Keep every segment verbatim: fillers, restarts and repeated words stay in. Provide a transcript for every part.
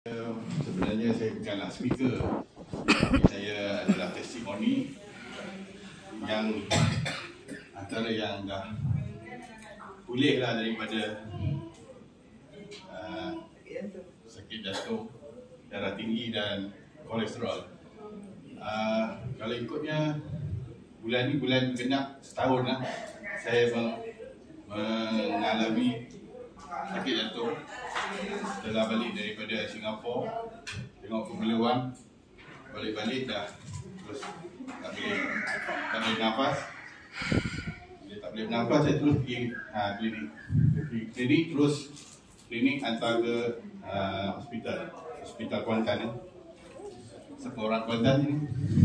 Sebenarnya saya bukanlah speaker, saya adalah testimoni yang antara yang dah pulih lah daripada uh, sakit jantung, darah tinggi dan kolesterol. Uh, kalau ikutnya bulan ni bulan genap setahun lah saya mengalami sakit jantung setelah balik daripada Singapura, tengok Formula One, balik-balik dah terus tak boleh tak boleh nafas. Bila tak boleh nafas saya terus pergi ha, klinik pergi klinik terus klinik hantar ke uh, hospital hospital Kuantan ni. Siapa orang Kuantan ni?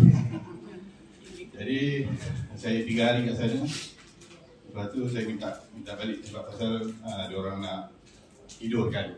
Jadi saya tiga hari kat sana. Lepas tu saya minta minta balik sebab pasal uh, dia orang nak tidurkan.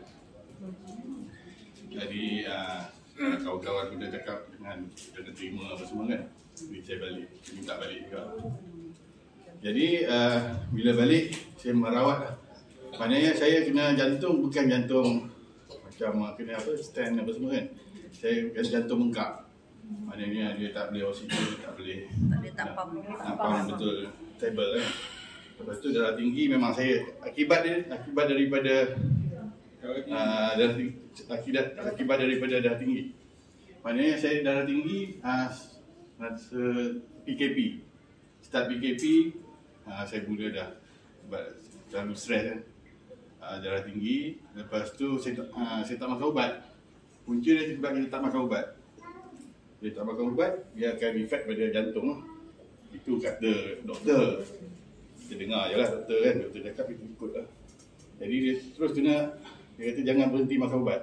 Jadi uh, kawan-kawan pun dah cakap dengan dia dah terima apa semua kan. Jadi saya balik, saya minta balik juga. Jadi uh, bila balik saya merawat lah. Maknanya saya kena jantung bukan jantung macam uh, kena apa stand apa semua kan. Saya kena jantung bengkak. Maknanya dia tak boleh oksigen, tak boleh tak boleh tampam. Tampam betul stable kan. Lepas tu darah tinggi memang saya akibat dia akibat daripada uh, darah tinggi, akibat akibat daripada darah tinggi. Maknanya saya darah tinggi uh, P K P. Start P K P uh, saya mula dah sebab terlalu stres kan. Uh, darah tinggi, lepas tu saya uh, saya tak makan ubat. Punca dia sebab kita tak makan ubat. Dia tak makan ubat, dia akan efek pada jantung lah. Itu kata doktor. Kita dengar je lah doktor kan, doktor cakap itu ikut lah. Jadi dia terus kena, dia kata jangan berhenti makan ubat.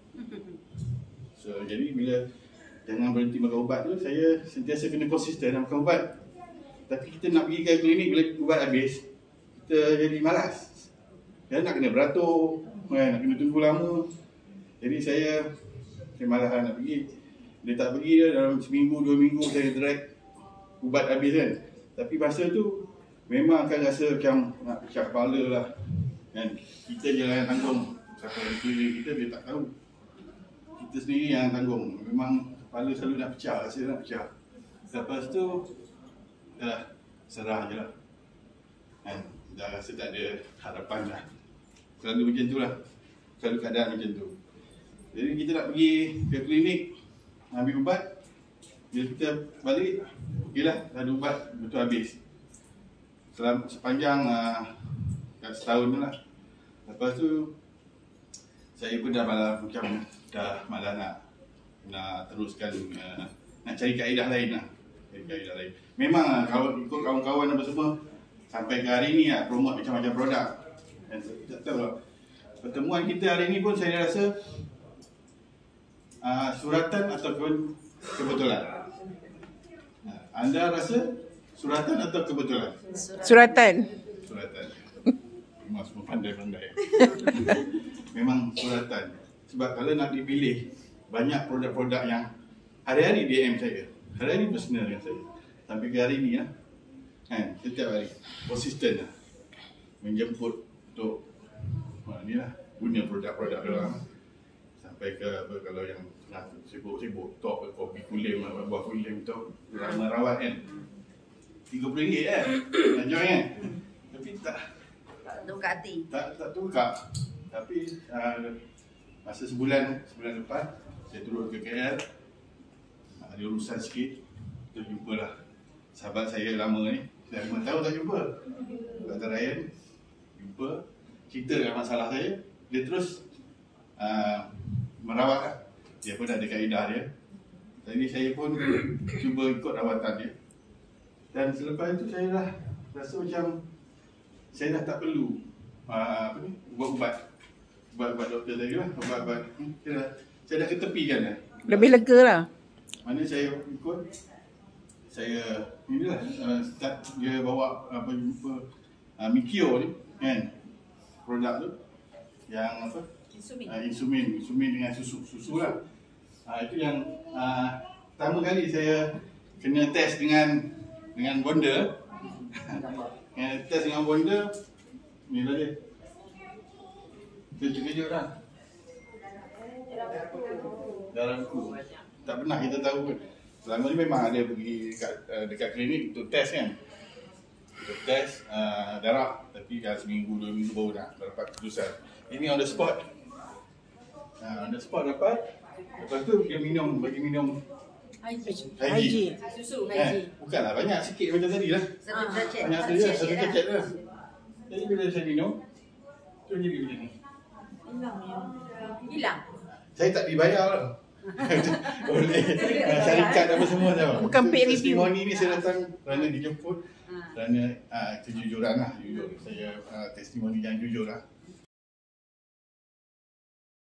So jadi bila jangan berhenti makan ubat tu, saya sentiasa kena konsisten nak makan ubat. Tapi kita nak pergi ke klinik bila ubat habis, kita jadi malas. Dan nak kena beratur, kan, nak kena tunggu lama. Jadi saya, saya malas nak pergi. Dia tak pergi dia dalam seminggu, dua minggu saya drag ubat habis kan. Tapi masa tu memang akan rasa macam nak pecah kepala lah kan. Kita je lah yang tanggung. Siapa yang keliling kita dia tak tahu. Kita sendiri yang tanggung. Memang kepala selalu nak pecah, rasa nak pecah. Lepas tu dah serah je lah kan. Dah rasa tak ada harapan lah. Selalu macam tu lah. Selalu keadaan macam tu. Jadi kita nak pergi ke klinik ambil ubat. Bila kita balik, okeylah, dah ada ubat, betul habis. Selama, sepanjang uh, setahun tu lah. Lepas tu saya pun dah malah macam dah malah nak nak teruskan uh, nak cari kaedah lain lah. Cari kaedah lain. Memang uh, kalau ikut kawan-kawan apa semua sampai ke hari ni lah, promote macam-macam produk. Dan tak tahu lah. Pertemuan kita hari ni pun saya rasa uh, suratan ataupun kebetulan. Uh, anda rasa suratan atau kebetulan? Suratan. Suratan. Memang semua pandai-pandai. Memang suratan. Sebab kalau nak dipilih, banyak produk-produk yang hari-hari D M saya. Hari-hari personal dengan saya. Sampai ke hari ni lah. Kan, setiap hari. Konsisten lah. Menjemput untuk ha, ni lah. Guna produk-produk orang. Sampai ke apa, kalau yang nak sibuk-sibuk talk ke kopi kulim, buah kulim tu. Orang merawat kan. tiga puluh ringgit kan? Nak join kan? Tapi tak Tak tukar hati. Tak, tak tukar. Tapi uh, masa sebulan, sebulan lepas saya turun ke K L. uh, Ada urusan sikit. Kita jumpalah sahabat saya lama ni. Dah lima tahun tak jumpa. Kata Ryan. Jumpa. Ceritakan masalah saya. Dia terus uh, merawat lah. Dia pun ada kaedah dia. Jadi saya pun cuba ikut rawatan dia. Dan selepas itu saya dah rasa macam saya dah tak perlu uh, apa ni, ubat-ubat ubat-ubat doktor tadi lah, ubat-ubat saya dah, saya dah ketepikan dah. Lebih lega lah. Mana saya ikut, saya inilah uh, start dia bawa apa jumpa uh, Mikio ni kan, produk tu yang apa, Insumin. uh, insumin, insumin dengan susu, susu lah. Uh, itu yang uh, pertama kali saya kena test dengan dengan bonda. Yang test dengan bonda ni lah dia. Terkejut-kejut lah. darahku. Tak pernah kita tahu pun. Selama ni memang ada pergi dekat, uh, dekat klinik untuk test kan. Untuk test uh, darah. Tapi dah seminggu, dua minggu baru nak dapat keputusan. Ini on the spot. Uh, on the spot dapat. Lepas tu dia minum, bagi minum Haji. Haji. Susu Eh, haji. bukanlah banyak, sikit macam tadi lah. Satu sachet. Banyak tu je, satu kecet lah. Jadi bila saya minum, tu jadi macam ni. Hilang. Saya tak dibayar lah. Oleh uh, syarikat apa semua tau. Bukan paid review. Testimoni ni saya datang kerana dijemput. Kerana uh, kejujuran lah, jujur. Saya uh, testimoni yang jujur lah.